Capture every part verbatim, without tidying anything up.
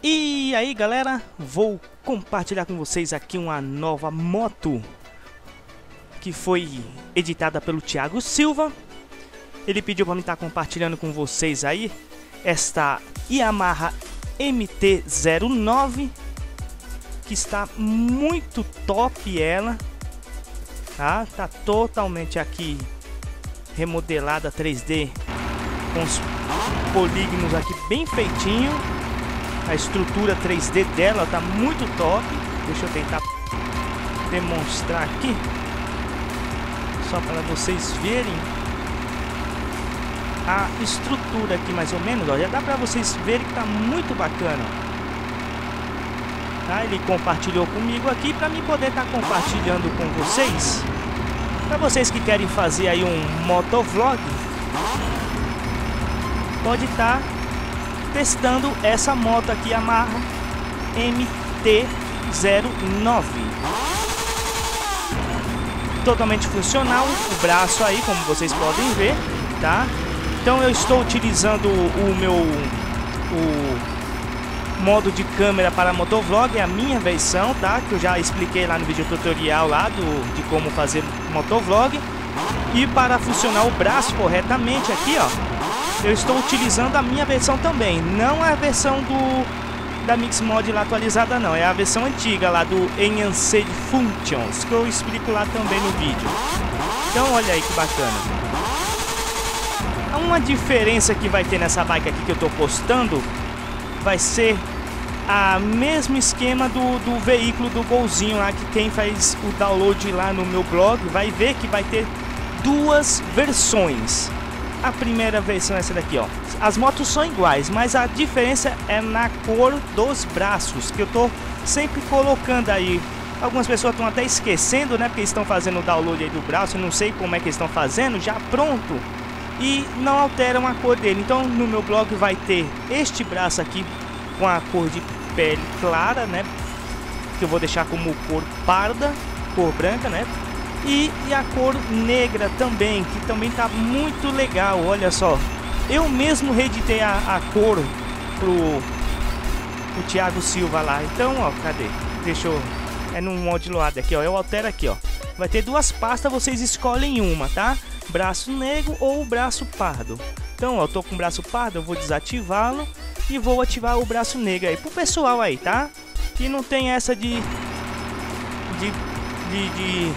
E aí galera, vou compartilhar com vocês aqui uma nova moto que foi editada pelo Thiago Silva. Ele pediu para mim estar compartilhando com vocês aí esta Yamaha M T zero nove, que está muito top ela, tá? Tá totalmente aqui remodelada três D, com os polígonos aqui bem feitinho. A estrutura três D dela tá muito top. Deixa eu tentar demonstrar aqui, só para vocês verem a estrutura aqui mais ou menos, ó. Já dá para vocês verem que tá muito bacana, tá? Ele compartilhou comigo aqui para mim poder estar tá compartilhando com vocês. Para vocês que querem fazer aí um motovlog, pode estar tá testando essa moto aqui, Yamaha M T zero nove. Totalmente funcional, o braço aí, como vocês podem ver, tá? Então eu estou utilizando o meu o modo de câmera para motovlog, é a minha versão, tá? Que eu já expliquei lá no vídeo tutorial lá do, de como fazer motovlog. E para funcionar o braço corretamente aqui, ó, eu estou utilizando a minha versão também, não a versão do da Mixmod lá atualizada não, é a versão antiga lá do Enhanced Functions, que eu explico lá também no vídeo. Então olha aí que bacana. Uma diferença que vai ter nessa bike aqui que eu estou postando vai ser a mesmo esquema do, do veículo do Golzinho lá, que quem faz o download lá no meu blog vai ver que vai ter duas versões. A primeira versão é essa daqui, ó. As motos são iguais, mas a diferença é na cor dos braços, que eu tô sempre colocando aí. Algumas pessoas estão até esquecendo, né, porque estão fazendo o download aí do braço, eu não sei como é que eles estão fazendo, já pronto, e não alteram a cor dele. Então no meu blog vai ter este braço aqui com a cor de pele clara, né, que eu vou deixar como cor parda, cor branca, né, e, e a cor negra também, que também tá muito legal. Olha só, eu mesmo reeditei a, a cor pro o Thiago Silva lá. Então, ó, cadê? Deixa eu... É no modular aqui, ó. Eu altero aqui, ó. Vai ter duas pastas, vocês escolhem uma, tá? Braço negro ou braço pardo. Então, ó, eu tô com o braço pardo, eu vou desativá-lo e vou ativar o braço negro aí pro pessoal aí, tá? Que não tem essa de de de, de,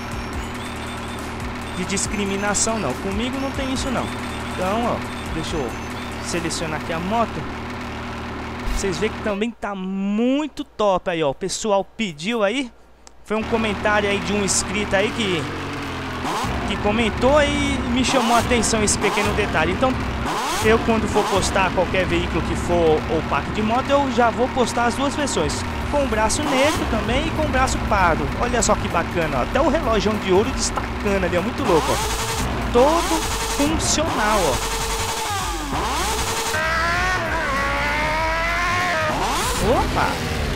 de discriminação não. Comigo não tem isso não. Então, ó, deixa eu selecionar aqui a moto. Vocês veem que também tá muito top aí, ó. O pessoal pediu aí. Foi um comentário aí de um inscrito aí que que comentou e me chamou a atenção esse pequeno detalhe. Então, eu quando for postar qualquer veículo que for ou parque de moto, eu já vou postar as duas versões, com o braço negro também e com o braço pardo. Olha só que bacana, ó. Até o relógio de ouro destacando ali, é muito louco, ó. Todo funcional, ó. Opa!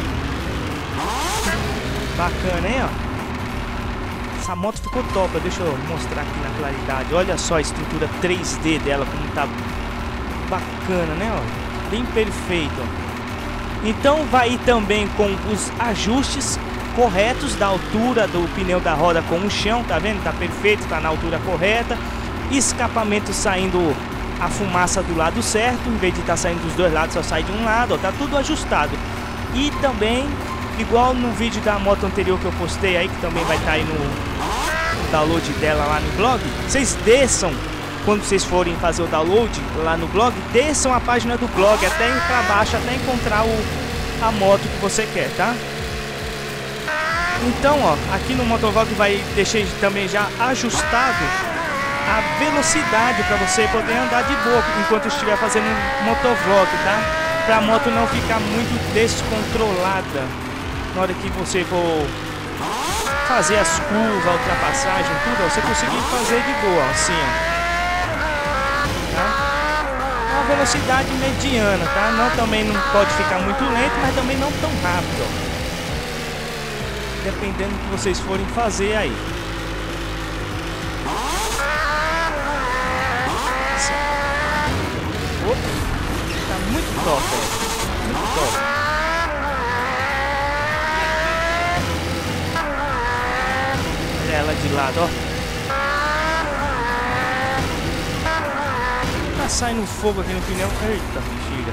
Bacana, hein, ó. Essa moto ficou top, deixa eu mostrar aqui na claridade. Olha só a estrutura três D dela, como tá bacana, né, ó? Bem perfeito, ó. Então vai ir também com os ajustes corretos da altura do pneu da roda com o chão, tá vendo? Tá perfeito, tá na altura correta. Escapamento saindo a fumaça do lado certo, em vez de estar tá saindo dos dois lados, só sai de um lado, ó. Tá tudo ajustado. E também, igual no vídeo da moto anterior que eu postei aí, que também vai estar tá aí no download dela lá no blog, vocês desçam, quando vocês forem fazer o download lá no blog, desçam a página do blog até ir para baixo, até encontrar o, a moto que você quer, tá? Então, ó, aqui no motovlog vai deixar também já ajustado a velocidade para você poder andar de boa enquanto estiver fazendo um motovlog, tá? Para a moto não ficar muito descontrolada na hora que você for fazer as curvas, a ultrapassagem, tudo, ó, você conseguir fazer de boa, assim, ó. Tá? Uma velocidade mediana, tá? Não, também não pode ficar muito lento, mas também não tão rápido, ó. Dependendo do que vocês forem fazer aí. Opa, tá muito top, ó. Muito top. Olha ela de lado, ó. Tá saindo fogo aqui no pneu. Eita, bexiga.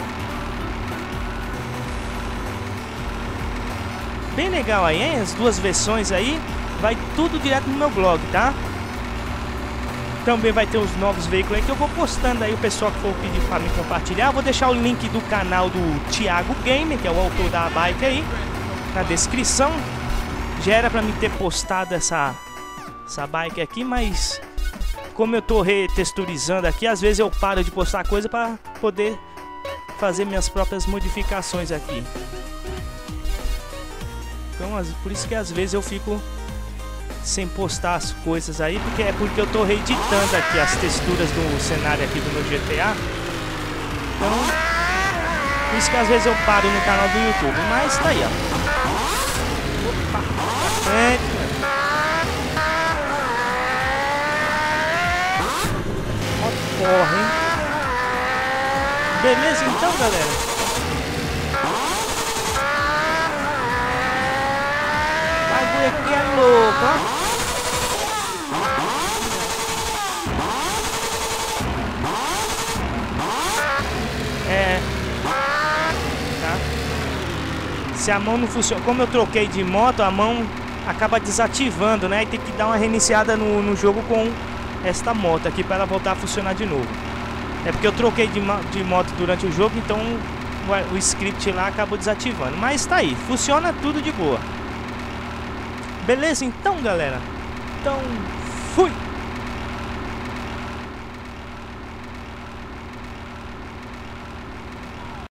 Bem legal aí, hein? As duas versões aí. Vai tudo direto no meu blog, tá? Também vai ter os novos veículos aí que eu vou postando aí. O pessoal que for pedir pra mim compartilhar. Vou deixar o link do canal do Thiago Gamer, que é o autor da bike aí, na descrição. Já era pra mim ter postado essa, essa bike aqui, mas como eu tô retexturizando aqui, às vezes eu paro de postar coisa pra poder fazer minhas próprias modificações aqui. Então, por isso que às vezes eu fico sem postar as coisas aí, porque é porque eu tô reeditando aqui as texturas do cenário aqui do meu G T A. Então, por isso que às vezes eu paro no canal do YouTube, mas tá aí, ó. Opa, pra frente, mano. Ó, porra, hein? Beleza então, galera? O bagulho aqui é louco, ó. É. Tá? Se a mão não funciona, como eu troquei de moto, a mão acaba desativando, né? E tem que dar uma reiniciada no, no jogo com esta moto aqui para ela voltar a funcionar de novo. É porque eu troquei de, de moto durante o jogo, então o, o script lá acabou desativando. Mas tá aí, funciona tudo de boa. Beleza então, galera? Então